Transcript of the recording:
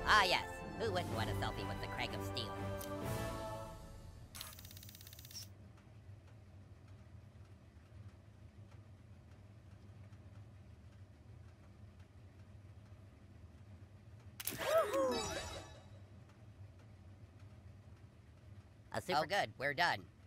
Ah yes, who wouldn't want a selfie with the Craig of Steel? Super good, we're done.